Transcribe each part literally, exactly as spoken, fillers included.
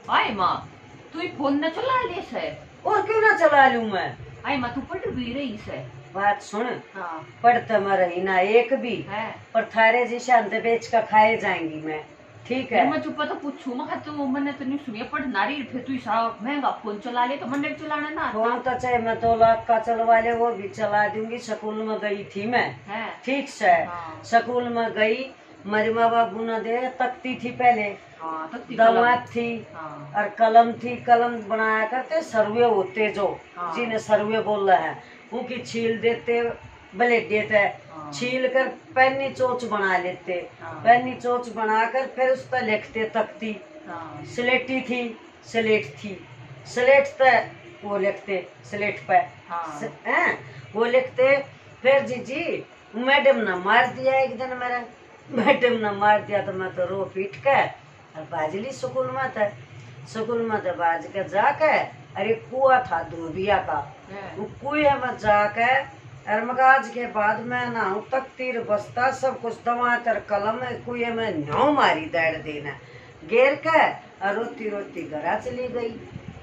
आई माँ तू फोन न चला ले से। और क्यों ना चला लूं मैं। आई माँ तू पढ़ भी रही से। बात सुन। हाँ। पढ़ते मैं रही ना एक भी है। पर थारे जी शांत बेच कर खाए जाएंगी मैं। ठीक है मैं चुप तो पूछू मैं तो मैंने तो नहीं सुनिए पढ़ना रही फिर तू ऐसा महंगा फोन चला ले तो मैंने भी चलाना ना। फोन तो चाहे मैं दो लाख का चलवा ले वो भी चला दूंगी। स्कूल में गई थी मैं। ठीक से हाँ। स्कूल में गई मेरे माँ बाबू ने दे तख्ती थी पहले। हाँ, दवात थी। हाँ। और कलम थी कलम बनाया करते सर्वे होते जो हाँ। जिन्हें सर्वे बोल रहे हैं उनकी छील देते ब्लेड देते हाँ। छील कर पैनी चोच बना लेते हाँ। पैनी चोच बनाकर फिर उस पर लिखते तख्ती हाँ। स्लेटी थी स्लेट थी स्लेट पे वो लिखते स्लेट पे हाँ। हैं वो लिखते। फिर जी जी मैडम ने मार दिया एक दिन मेरा मैडम ने मार दिया तो मैं तो रो पीट के और बाजली स्कूल में था। स्कूल में तो बाज के जाके अरे कुआ था धोबिया का वो कुएं में जाके और मगर आज के बाद में ना हूँ तक तीर बस्ता सब कुछ दवातर कलम कुएं में न्यौ मारी दौड़ देना घेर के और रोती रोती घरा चली गई।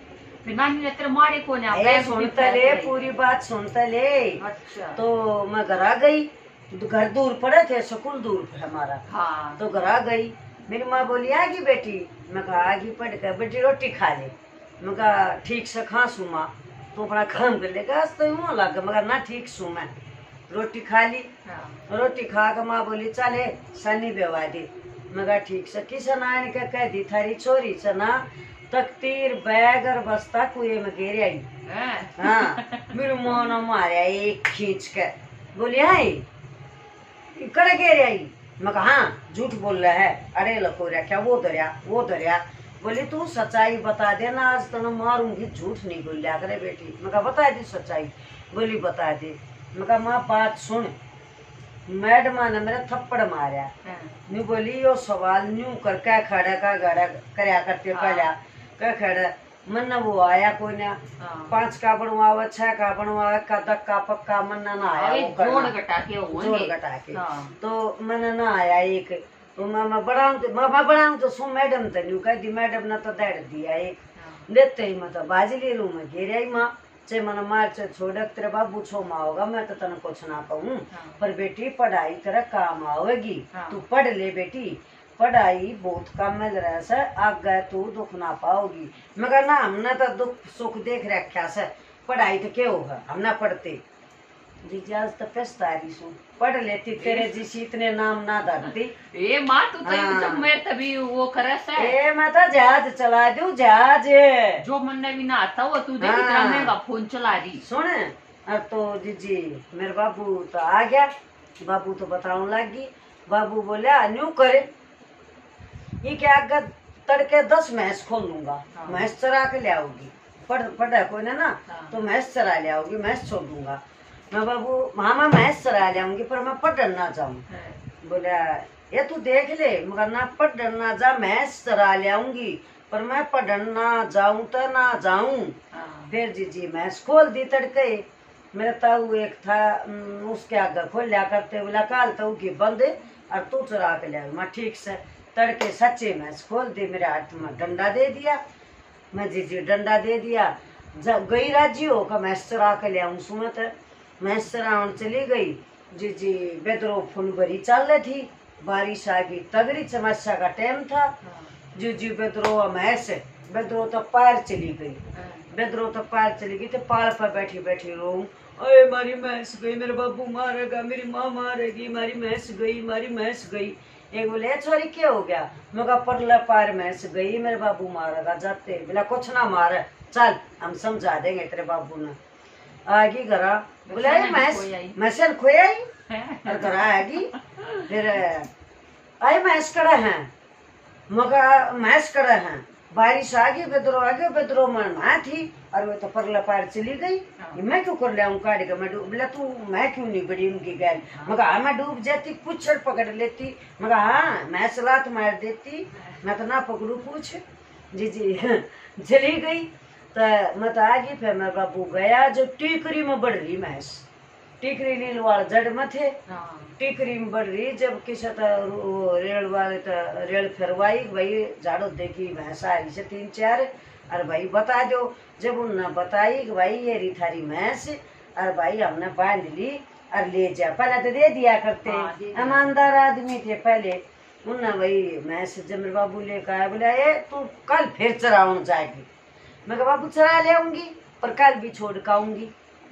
मारे को सुनते ले पूरी बात सुनते ले। अच्छा। तो मैं घरा गई घर दूर पड़े थे स्कूल दूर हमारा हाँ। तो घरा गई मेरी माँ बोली आगी बेटी। मैं कहा आगी पढ़ कर बेटी रोटी खा ले। मैं कहा ठीक से खांसू माँ तो अपना काम कर लेगा तो यूँ लग मगर ना ठीक सू मैं रोटी खा ली हाँ। रोटी खा कर माँ बोली चले सनी बेवा दे। मैं कहा ठीक से किसन आने के कह दी थारी छोरी सना तख्तीर बैग और बस्ता कुएं में गिर आई हाँ। मेरी माँ ने मारा एक खींच के बोली आई कड़े गिर आई। मैं कहा हाँ झूठ बोल रहा है अरे लको रहा क्या वो दरिया वो दरिया। बोली तू सच्चाई बता देना आज तो मारूंगी झूठ नहीं बोल लिया करे बेटी। मैं कहा बता दी सच्चाई। बोली बता दे। मैं कहा माँ बात सुन मैडम ने मेरा थप्पड़ मारा नहीं बोली यो सवाल न्यू कर क्या खड़ा का गड़ा करया करते कल्या क्या खड़ा मन वो आया कोई ना पांच का बनवावा छह का बनवावा का धक्का पक्का मन ना आया जोड़ घटा के जोड़ घटा के तो मन ना आया एक तो मैं बढ़ाऊं तो मैं बढ़ाऊं तो सु मैडम तो न्यू कह दी मैडम ने तो दे दिया एक देते ही मैं तो बाजी ले लू मैं घेर आई माँ चे मन मार चे छोड़ तेरे बाबू छो माँ होगा मैं तो तेने कुछ ना कहूँ पर बेटी पढ़ाई तेरा काम आवेगी तू पढ़ ले बेटी पढ़ाई बहुत कम मिल रहा है आग गए तू दुख ना पाओगी। मगर ना हमने तो दुख सुख देख रखा से पढ़ाई तो क्या होगा हम ना पढ़ते जी आज तो पछतारी सू पढ़ लेती तेरे जिसी इतने नाम ना धरती। ए माँ तू तो जब मैं तभी वो करे से ए मैं तो जहाज चला दूं जहाज जो मन ने भी ना आता वो तू देख इतना महंगा फोन चला रही सुन। अब तो जीजी मेरे बाबू तो आ गया बाबू तो बताने लगी बाबू बोले न्यू करे ये क्या अगर तड़के दस भैंस खोल लूंगा भैंस चरा के ले आओगी पढ़ पढ़ा कोई ना ना तो भैंस चरा ले आओगी भैंस छोड़ दूंगा। मैं बाबू मामा भैंस चरा ले आऊंगी पर मैं पढ़ ना जाऊँ। बोला ये तू देख ले मगर ना पढ़ ना जा भैंस चरा ले आऊंगी पर मैं पढ़ ना जाऊँ तो ना जाऊँ। फिर जी जी भैंस खोल दी तड़के मेरा ताऊ एक था उसके आगे खोल लिया करते बोला काल ताऊ की बंद और तू चरा के ले मैं ठीक से तड़के सच्चे भैंस खोल दे मेरे हाथ में डंडा दे दिया। मैं जी जी डंडा दे दिया जब गई राजी हो का भैंस चरा के ले आऊँ सुमत भैंस चरावन चली गई जी जी बेदरो फुल भरी चल रही थी बारिश आ गई तगड़ी समस्या का टाइम था जी जी बेदरो भैंस बेदरो तो पार चली गई बेदरो तो पार चली गई तो पाल पर बैठी बैठी रो अरे मारी भैंस गई मेरे बाबू मारेगा मेरी माँ मारेगी मारी भैंस गई मारी भैंस गई। एक बोले छोरी क्या हो गया मैं कहा परला पार भैंस गई मेरे बाबू मारेगा जाते बोला कुछ ना मारे चल हम समझा देंगे तेरे बाबू ने आगी घरा बोला भैंस भैंस खोई आई और घरा आगी फिर आई भैंस कड़ा है मगर भैंस कड़ा है बारिश आ गई बेदरो आ गई बेदरो मन माँ थी और वो तो परला पार चली गई मैं क्यों कर लिया काट के मैं डूब बोला तू मैं क्यों नहीं बड़ी उनकी गैल मगर हाँ मैं डूब जाती पुछड़ पकड़ लेती मगर हाँ मैं सलात मार देती मैं तो ना पकड़ू पूछ जी जी चली गई तो मैं तो आ गई फिर मैं बाबू गया जो टीकरी में बढ़ रही भैंस टिकरी नील वाल जड़ में थे हाँ। टिकरी में बढ़ रही जब किसी रेल वाले रेल फिरवाई भाई झाड़ो देखी भैंस आ रही से तीन चार और भाई बता दो जब उन्होंने बताई कि भाई ये री थारी भैंस और भाई हमने बांध ली और ले जा पहले तो दे दिया करते हाँ, ईमानदार आदमी थे पहले उन्ना भाई भैंस जब मेरे बाबू लेकर आया बोला ये तू कल फिर चराउन जाएगी मैं कहा बाबू चरा ले आऊंगी पर कल भी छोड़ कर आऊंगी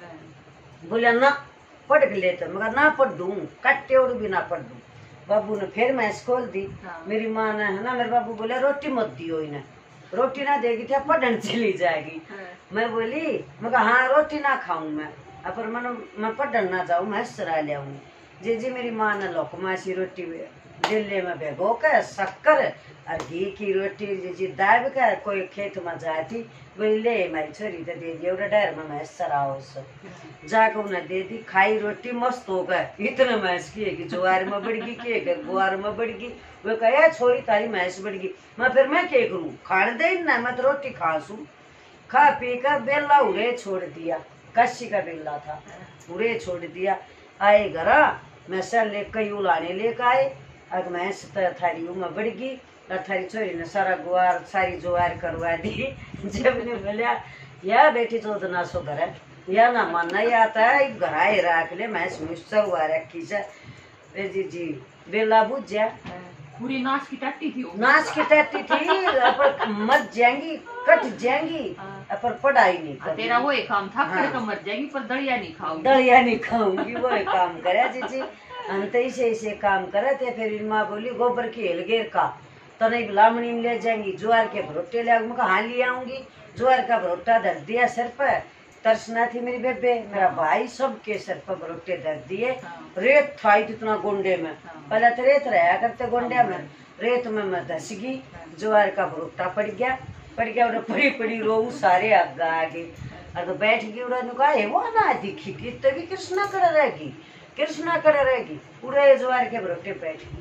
बोला ना पढ़ के लेते मगर ना पढ़ दूं कट्टे उड़ भी ना पढ़ दूं बाबू ने फिर भैंस खोल दी हाँ। मेरी माँ ने है ना मेरे बाबू बोले रोटी मत दियो इन्हें रोटी ना देगी तो पढ़न चली जाएगी हाँ। मैं बोली मैं कहा हाँ रोटी ना खाऊं मैं पर मैं मैं पढ़न ना जाऊं मैं चरा ले आऊंगी जी जी मेरी माँ ने लोकमासी रोटी दिल्ली में भिगो कर शक्कर और घी की रोटी जी दाब कर कोई खेत में जाए थी बोली ले मेरी छोरी तो दे दी और डर में मैं चराओ जाकर उन्हें दे दी खाई रोटी मस्त हो गए इतने मैस की कि ज्वार में बढ़ गई के गुआर में बढ़ गई वो कहे छोरी तारी मैस बढ़ गई मैं फिर मैं क्या करूँ खाने दे ना मैं तो रोटी खा सू खा पी कर बेला उड़े छोड़ दिया कच्ची का बेला था उड़े छोड़ दिया आए घर मैं सर ले कई उलाने लेकर आए अग मैंस थारी उमा बढ़ गई और थारी छोरी ने सारा गुआर सारी ज्वार करवा दी जब ने बोलिया या बेटी तो ना सो घर है या ना मानना ही आता है घर आए रख ले मैं मुस्तर हुआ रखी से जी जी बेला बुझ जा पूरी नाच की टट्टी थी नाच की टट्टी थी पर मर जाएंगी कट जाएंगी पर पढ़ाई नहीं कर तेरा वो एक काम था फिर तो मर जाएगी पर दलिया नहीं खाऊंगी दलिया नहीं खाऊंगी वो एक काम करे जी जी हम तो इसे इसे काम करे थे फिर माँ बोली गोबर की हेलगेर का तो नहीं लामणी में ले जाएंगी ज्वार के भरोटे ले आऊंगी हाँ ले आऊंगी ज्वार का भरोटा धर दिया सिर पर तरसना थी मेरी बेबे मेरा भाई सबके सर पर भरोटे धर दिए रेत था इतना गोंडे में पहले तो रेत रहा करते गोंडे में रेत में मैं धस गई ज्वार का भरोटा पड़ गया पड़ गया उन्हें पड़ी पड़ी रो सारे आगे आगे और तो बैठ गई उन्होंने कहा वो ना दिखी कि तभी कृष्णा कर रहेगी कृष्णा कर रहेगी पूरे ज्वार के भरोटे बैठ गई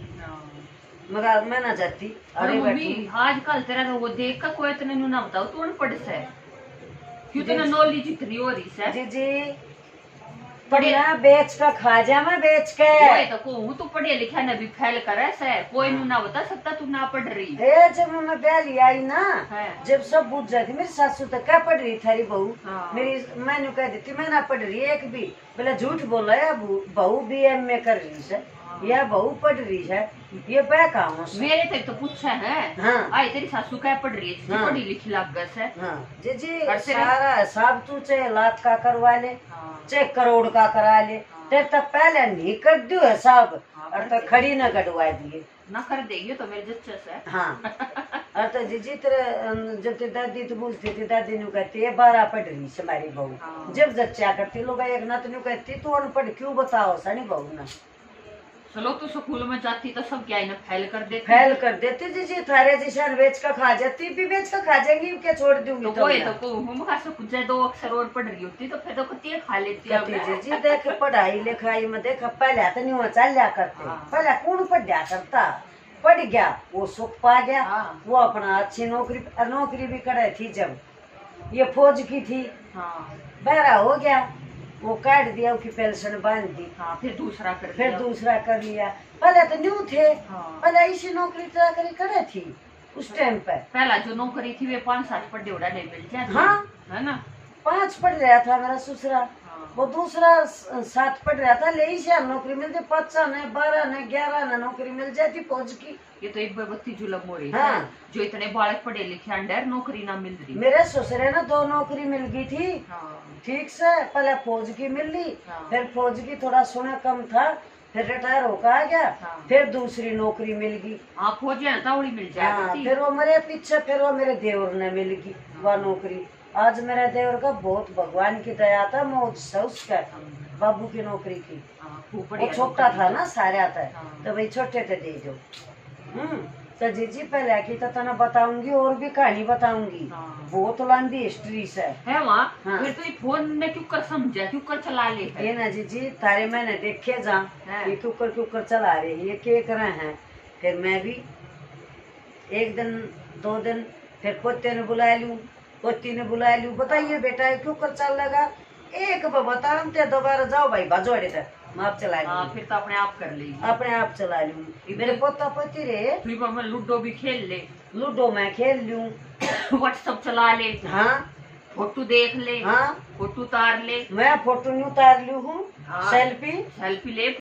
मगर मैं ना जाती अरे मम्मी आजकल तेरा तो वो देख कर कोई इतने ना बताओ तू अनपढ़ से क्यों तेरा नॉलेज इतनी हो रही है जी जी पढ़ना बेच का खा जा मैं बेच के कोई तो को तो पढ़े लिखा ना भी फैल करे से कोई हाँ। ना बता सकता तू ना पढ़ रही है जब मैं ब्याह आई ना हाँ। जब सब बुझ जाती मेरी सासू तो क्या पढ़ रही थारी बहू हाँ। मेरी मैंने कह देती मैं ना पढ़ रही एक भी बोला झूठ बोला है बहू बी एम में कर रही है या बहू पढ़ रही है ये बै काम मेरे तक तो पूछा है हाँ। आई तेरी सासू क्या पढ़ रही है हाँ। पढ़ी लिखी लागत है हाँ। जी जी सारा हिसाब तू चाहे लाख का करवा ले हाँ। चाहे करोड़ का करा ले हाँ। तेरे तक पहले नहीं कर दू हिसाब हाँ, और तो खड़ी न कटवा दिए ना कर देगी तो मेरे जच्चे से हाँ और तो जी जी तेरे जब ते दादी तो पूछती थी दादी नु कहती है बारह पढ़ रही है हमारी बहू हाँ। जब जच्चा करती लोग एक ना तो कहती तू अनपढ़ क्यों बताओ सनी बहू ना चलो तो स्कूल में जाती तो सब क्या ना फैल कर देती फैल कर देती जी जी थारे जैसे बेच का खा जाती भी बेच का खा जाएंगी क्या छोड़ दूंगी तो कोई तो को हम खा सकूं जाए दो अक्षर और पढ़ रही होती तो फिर तो कती खा लेती है जी जी देख पढ़ाई लिखाई में देख पहले तो नहीं चल लिया करते पहले कौन पढ़ा करता पढ़ गया वो सुख पा गया वो अपना अच्छी नौकरी नौकरी भी करे थी जब ये फौज की थी बहरा हो गया वो काट दिया उसकी पेंशन बांध दी हाँ, फिर दूसरा कर फिर दिया। दूसरा कर लिया पहले तो न्यू थे हाँ। पहले इसी नौकरी करी करे थी उस टाइम पर पहला जो नौकरी थी वे पाँच सात पढ़े उड़ा नहीं मिल जाती हाँ है ना पाँच पढ़ रहा था मेरा ससुरा हाँ। वो दूसरा सात पढ़ रहा था ले इसे नौकरी मिलती पच्चा ने बारह ने ग्यारह ने नौकरी मिल जाती फौज की ये तो एक बत्ती जुलम हो रही हाँ। है जो इतने बालक पढ़े लिखे अंडर नौकरी ना मिल रही मेरे ससुरे ना दो नौकरी मिल गई थी हाँ। ठीक से पहले फौज की मिल ली हाँ। फिर फौज की थोड़ा सोना कम था फिर रिटायर होकर आ गया हाँ। फिर दूसरी नौकरी मिल गई हाँ फौजी मिल जाए हाँ। फिर वो मेरे पीछे फिर वो मेरे देवर ने मिल गई हाँ। वह नौकरी आज मेरा देवर का बहुत भगवान की दया था मौज से उसका बाबू की नौकरी की वो छोटा था ना सारा था तो भाई छोटे थे दे दो हम्म तो जी जी पहले की तो तना बताऊंगी और भी कहानी बताऊंगी हाँ। बहुत लंबी हिस्ट्री से है वहाँ हाँ। फिर तो फोन ने क्यों कर समझा क्यों कर चला ले ये ना जी जी तारे मैंने देखे जा ये क्यों कर क्यों कर चला रहे ये क्या कर रहे हैं फिर मैं भी एक दिन दो दिन फिर पोते ने बुला लूं पोती ने बुला लूं बताइए बेटा क्यों कर चल लगा एक बता ते दोबारा जाओ भाई बाजोड़े तक मैं आप चला हाँ, फिर तो अपने आप कर लेगी। अपने आप चला लूँ। मेरे पोता पोती रे फिर मैं लूडो भी खेल ले, लूडो मैं खेल लूँ, व्हाट्सएप चला ले, हाँ फोटो देख ले, हाँ फोटो उतार ले, मैं फोटो नहीं उतार लू हूँ, हाँ। सेल्फी सेल्फी ले।